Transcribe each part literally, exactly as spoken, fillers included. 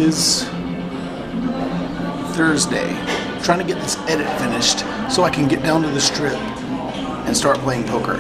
is Thursday. I'm trying to get this edit finished so I can get down to the strip and start playing poker.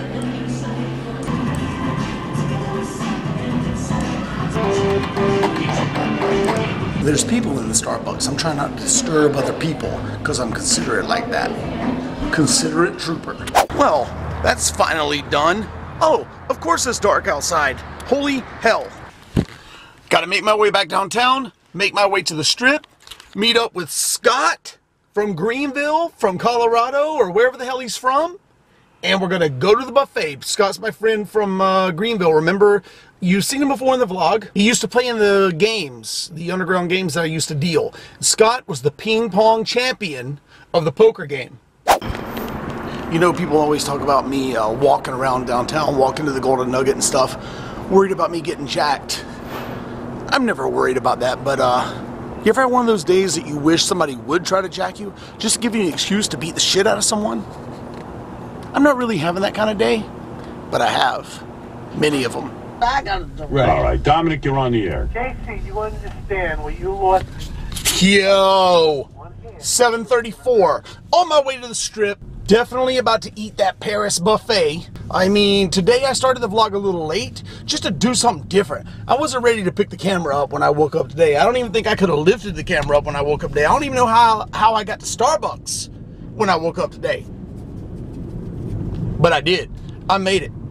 There's people in the Starbucks. I'm trying not to disturb other people because I'm considerate like that. Considerate trooper. Well, that's finally done. Oh, of course it's dark outside. Holy hell. Gotta make my way back downtown, make my way to the strip, meet up with Scott from Greenville, from Colorado, or wherever the hell he's from. And we're gonna go to the buffet. Scott's my friend from uh, Greenville. Remember, you've seen him before in the vlog. He used to play in the games, the underground games that I used to deal. Scott was the ping pong champion of the poker game. You know, people always talk about me uh, walking around downtown, walking to the Golden Nugget and stuff, worried about me getting jacked. I'm never worried about that, but uh, you ever had one of those days that you wish somebody would try to jack you, just to give you an excuse to beat the shit out of someone? I'm not really having that kind of day, but I have. Many of them. I got it. Right. All right, Dominic, you're on the air. J C, you understand when you lost... Yo! seven thirty-four. On my way to the strip. Definitely about to eat that Paris buffet. I mean, today I started the vlog a little late, just to do something different. I wasn't ready to pick the camera up when I woke up today. I don't even think I could have lifted the camera up when I woke up today. I don't even know how, how I got to Starbucks when I woke up today. But I did. I made it.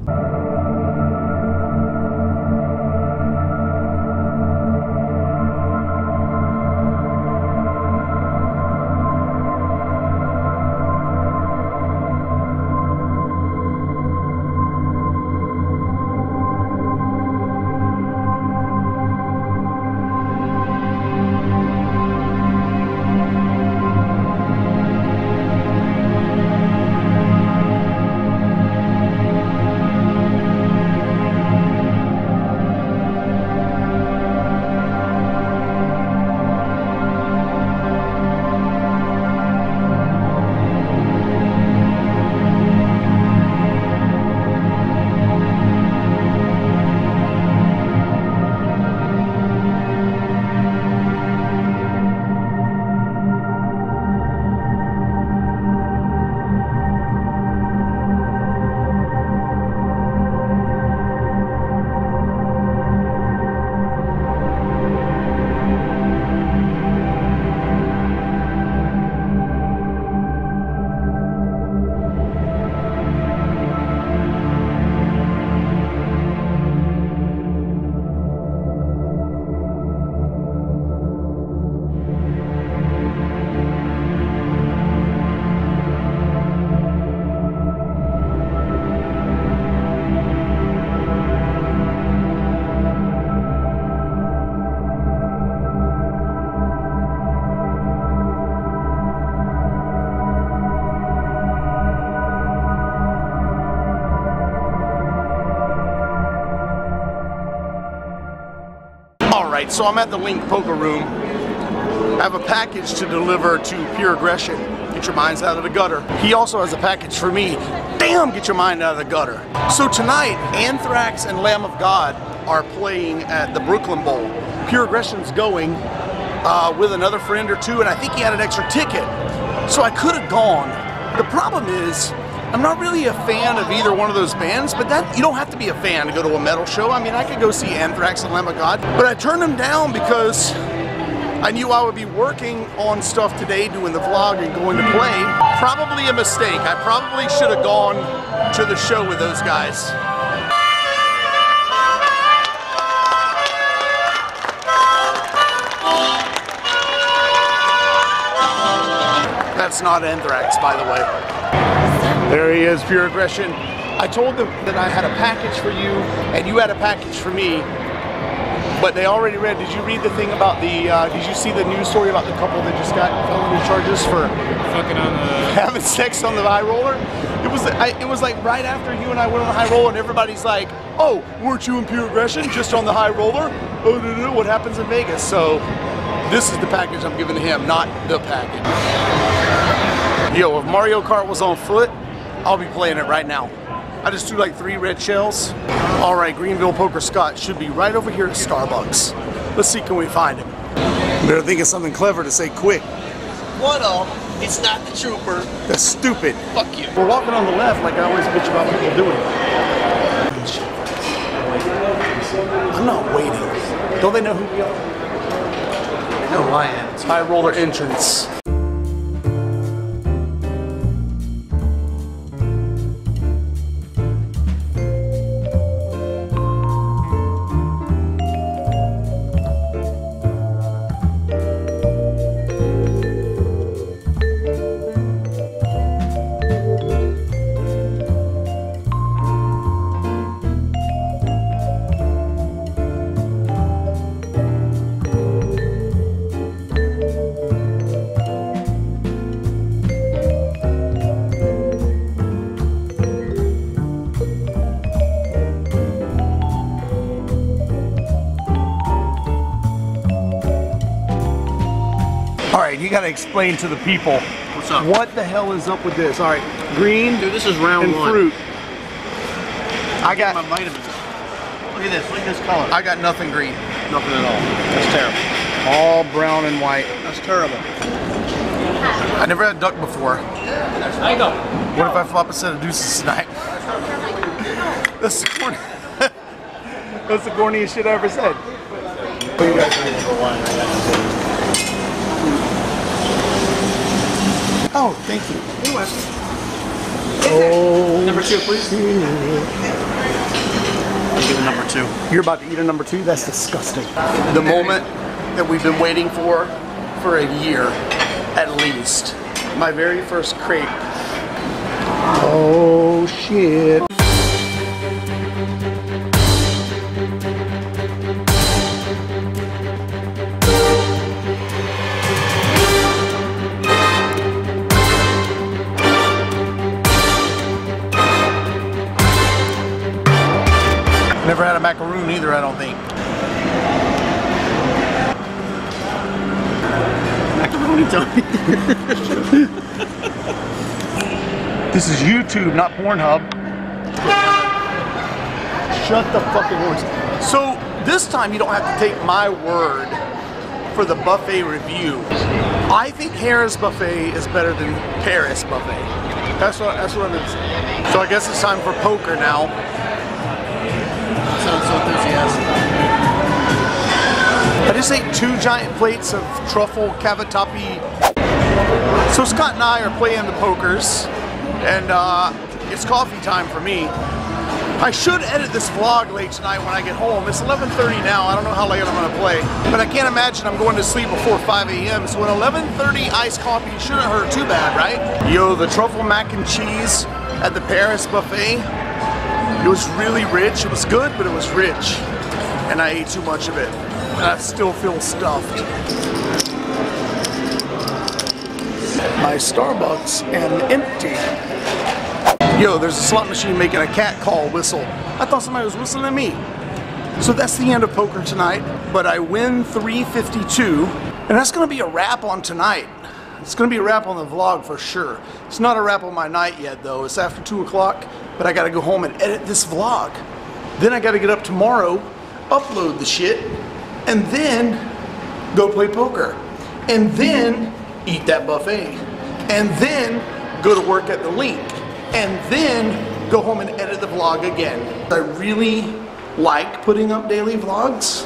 Alright, so I'm at the Link Poker Room. I have a package to deliver to Pure Aggression. Get your minds out of the gutter. He also has a package for me. Damn, get your mind out of the gutter. So tonight, Anthrax and Lamb of God are playing at the Brooklyn Bowl. Pure Aggression's going uh, with another friend or two, and I think he had an extra ticket. So I could have gone. The problem is, I'm not really a fan of either one of those bands, but that you don't have to be a fan to go to a metal show. I mean, I could go see Anthrax and Lamb of God, but I turned them down because I knew I would be working on stuff today, doing the vlog and going to play. Probably a mistake. I probably should have gone to the show with those guys. That's not Anthrax, by the way. There he is, Pure Aggression. I told them that I had a package for you, and you had a package for me, but they already read. Did you read the thing about the, uh, did you see the news story about the couple that just got felony charges for fucking on the... having sex on the high roller? It was, I, it was like right after you and I went on the high roller, and everybody's like, oh, weren't you in Pure Aggression just on the high roller? Oh, no, no, what happens in Vegas? So this is the package I'm giving to him, not the package. Yo, if Mario Kart was on foot, I'll be playing it right now. I just threw like three red shells. All right, Greenville Poker Scott should be right over here at Starbucks. Let's see, can we find him? better think of something clever to say quick. What up? It's not the trooper. That's stupid. Fuck you. We're walking on the left like I always bitch about people doing. I'm not waiting. Don't they know who we are? They know who I am. It's high roller entrance. Alright, you gotta explain to the people. What's up? What the hell is up with this? Alright, green Dude, this is round and one. fruit. I got my vitamins. Look at this. Look at this color. I got nothing green. Nothing at all. That's terrible. All brown and white. That's terrible. I never had duck before. I go. What if I flop a set of deuces tonight? That's the corny. That's the corniest shit I ever said. Oh, thank you. Oh, Number two, please. I'll give it number two. you're about to eat a number two? That's disgusting. The moment that we've been waiting for for a year, at least. My very first crepe. Oh, shit. Never had a macaroon either, I don't think. Macaroni Tony. This is YouTube, not Pornhub. Shut the fucking horse. So this time you don't have to take my word for the buffet review. I think Harrah's Buffet is better than Paris Buffet. That's what that's what I'm gonna say. So I guess it's time for poker now. Sounds so enthusiastic. I just ate two giant plates of truffle cavatappi. So Scott and I are playing the pokers, and uh, it's coffee time for me. I should edit this vlog late tonight when I get home. It's eleven thirty now. I don't know how late I'm gonna play, but I can't imagine I'm going to sleep before five A M So an eleven thirty iced coffee shouldn't hurt too bad, right? Yo, the truffle mac and cheese at the Paris Buffet, it was really rich. It was good, but it was rich, and I ate too much of it. And I still feel stuffed. My Starbucks am empty. Yo, there's a slot machine making a cat call whistle. I thought somebody was whistling at me. So that's the end of poker tonight, but I win three fifty-two, and that's gonna be a wrap on tonight. It's gonna be a wrap on the vlog for sure. It's not a wrap on my night yet though. It's after two o'clock, but I gotta go home and edit this vlog. Then I gotta get up tomorrow, upload the shit, and then go play poker. And then eat that buffet. And then go to work at the Link. And then go home and edit the vlog again. I really like putting up daily vlogs.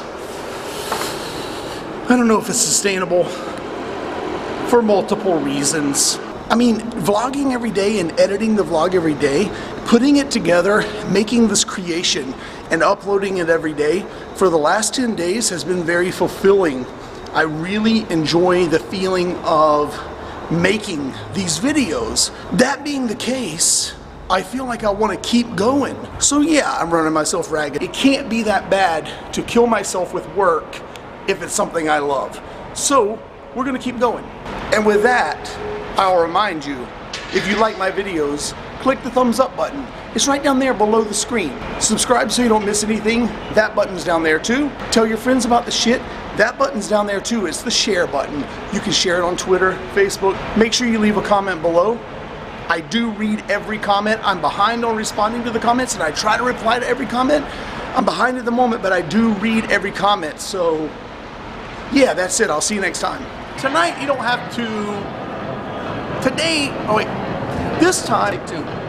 I don't know if it's sustainable for multiple reasons. I mean, vlogging every day and editing the vlog every day, putting it together, making this creation and uploading it every day for the last ten days has been very fulfilling. I really enjoy the feeling of making these videos. That being the case, I feel like I want to keep going. So yeah, I'm running myself ragged. It can't be that bad to kill myself with work if it's something I love. So we're gonna keep going. And with that, I'll remind you, if you like my videos, click the thumbs up button. It's right down there below the screen. Subscribe so you don't miss anything. That button's down there too. Tell your friends about the shit. That button's down there too. It's the share button. You can share it on Twitter, Facebook. Make sure you leave a comment below. I do read every comment. I'm behind on responding to the comments, and I try to reply to every comment. I'm behind at the moment, but I do read every comment, so Yeah, that's it. I'll see you next time. Tonight, you don't have to... Today... Oh, wait. This time... Take two.